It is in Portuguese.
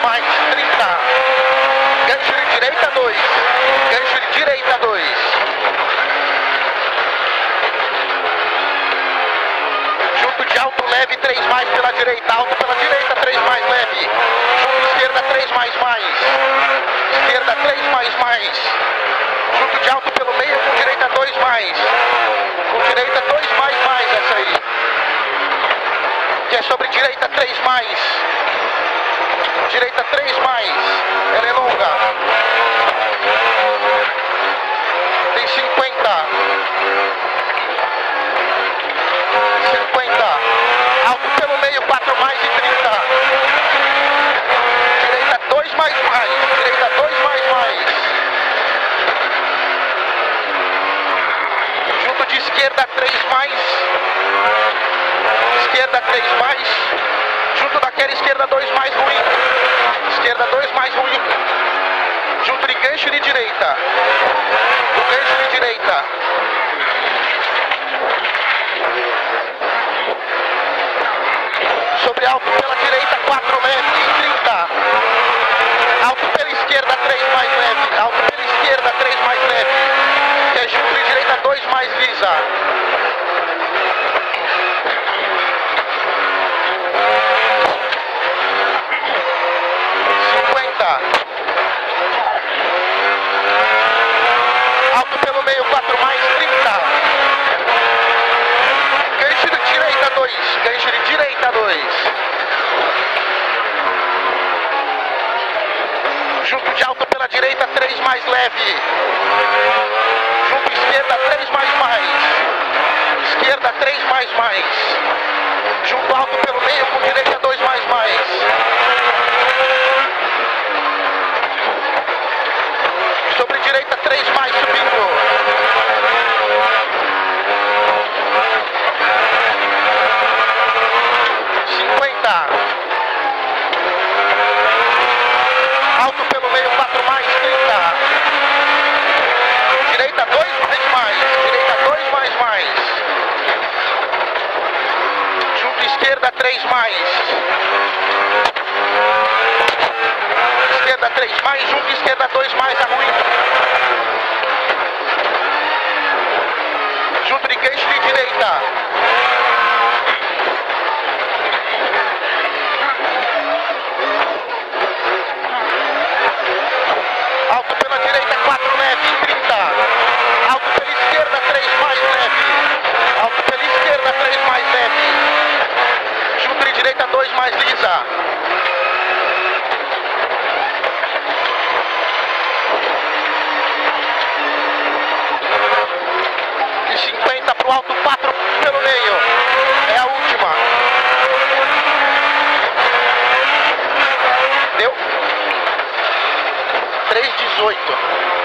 mais, 30. Gancho de direita, 2. Gancho de direita, 2. Junto de alto leve, 3 mais pela direita. Alto pela direita, 3 mais leve. Junto esquerda, 3 mais. Esquerda, 3 mais. Junto de alto pelo meio, com direita, 2 mais. Com direita, 2 mais, essa aí. Que é sobre direita, 3 mais. Direita, 3 mais. Ela é longa. Tem 50. 50. Alto pelo meio, 4 mais e 30. Direita, 2 mais. Direita, 2 mais. Junto de esquerda, 3 mais. Esquerda, 3 mais. Junto daquela esquerda, 2 mais ruim. Esquerda, 2 mais ruim. Junto de gancho de direita. O gancho de direita. Sobre alto pela direita, 4 leve e 30. Alto pela esquerda, 3 mais leve. Alto pela esquerda, 3 mais leve. Que é junto de direita, 2 mais lisa. Alto pelo meio, 4 mais, 30. Gancho de direita, 2. Gancho de direita, 2. Junto de alto pela direita, 3 mais leve. Junto esquerda, 3 mais. Esquerda, 3 mais. Junto alto pelo meio, com direita, 2 mais. Sobre direita, 3 mais subindo. Alto pelo meio, 4 mais, 30. Direita, 2 mais. Direita, 2 mais. Junto esquerda, 3 mais. Esquerda, 3 mais. Junto esquerda, 2 mais, é ruim. Junto de gancho de direita. Alto pela direita, 4 leve, 30. Alto pela esquerda, 3 mais leve. Alto pela esquerda, 3 mais leve. Junto de direita, 2 mais lisa. De 50 pro alto, 4 pelo meio. É a última. Deu? 3,18.